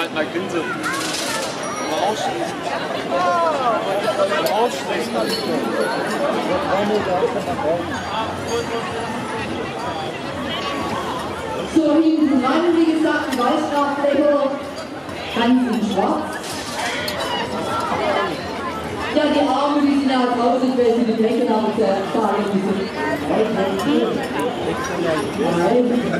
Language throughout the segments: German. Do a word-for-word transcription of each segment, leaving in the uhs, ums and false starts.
halt mal Grinse. Mal ausschließen. Mal ausschließen. So, hinten rein, wie gesagt, ein Weißstrafbecher, ganz in schwarz. Ja, die Arme, die sind ja draußen, weil sie die Fläche haben, der Tage müssen. Nein.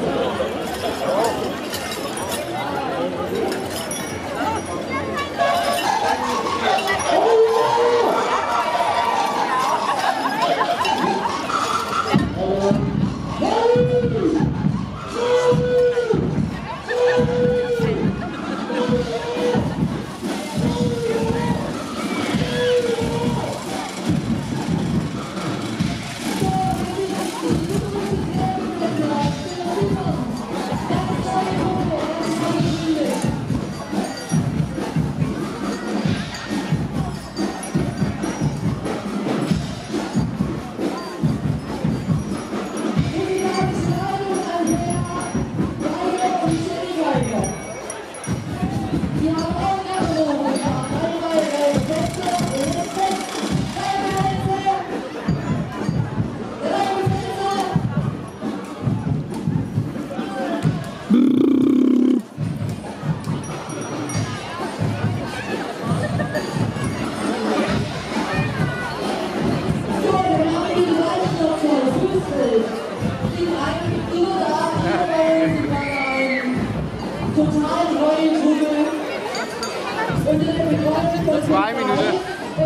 Zwei Minuten.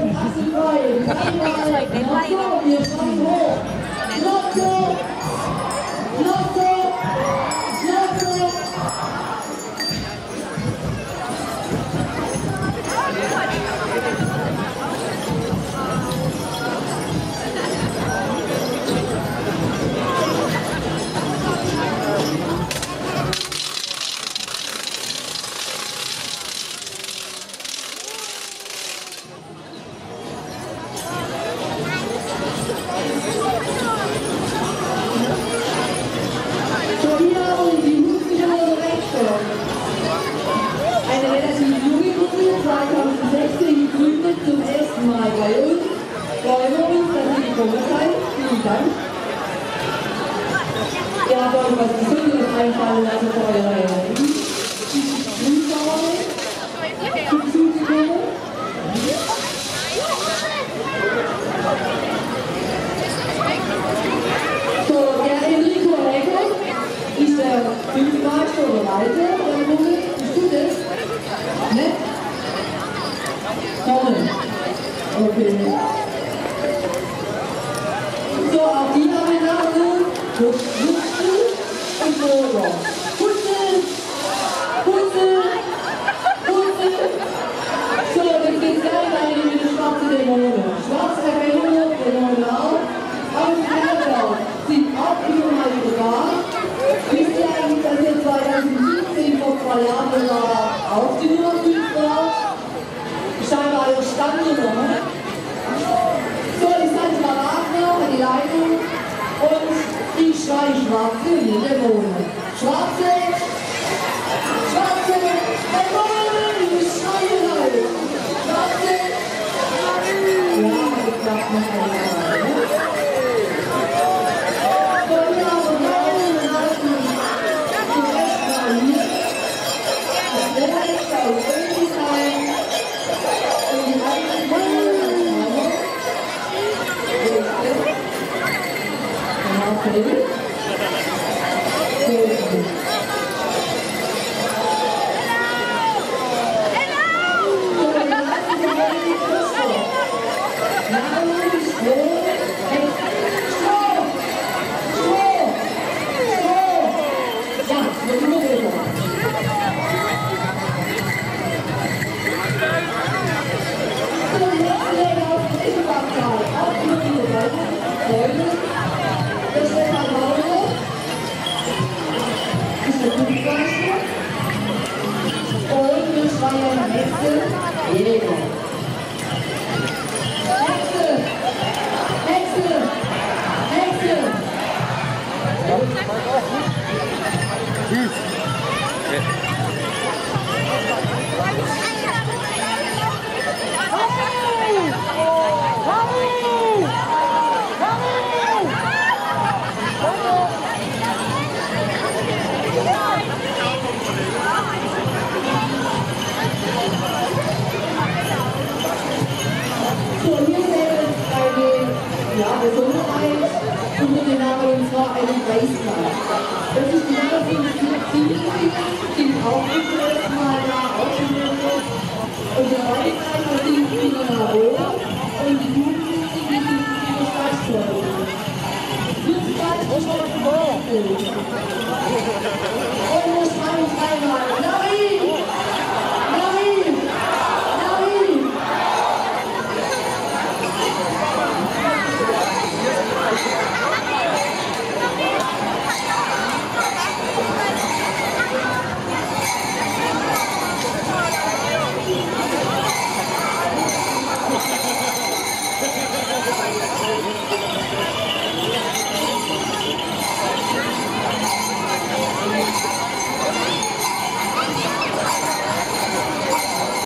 Eine relativ junge Gruppe, zweitausendsechzehn gegründet, zum ersten Mal bei uns. Freuen wir uns, dass Sie gekommen seid. Vielen Dank. Ihr habt euch was Besonderes einfallen lassen für eure Zuschauer. Zuzugekommen. So, der Enrico Hecker ist der Fünfmeister oder Leiter der Gruppe. Bist du das? Ne? Vorne. Okay. So, auch die haben wir nachher. Putzel und Burger. Putzel, Putzel, Putzel. So, das geht gleich rein mit der schwarzen Dämonen. Schwarze Erkennung, Dämonen auch. Auf dem Kellerberg sind auch immer mal wieder da. Wisst ihr eigentlich, dass ihr zweitausendsiebzehn vor zwei Jahren sogar auch die Nummer fünf war? Scheinbar euer Stammnummer, ne? So, ich sage mal Wagner, die Leitung. Und ich schreie Schwarze in den Dämonen. Schwarze! Schwarze! Dämonen! Ich schreie rein! Schwarze! Ja, das klappt noch einmal, ne? So, wir haben Dämonen und halten zuerst mal hier. Das letzte aus Öl und die alten Dämonen. Okay. Good. Hm. Ja. einen Preis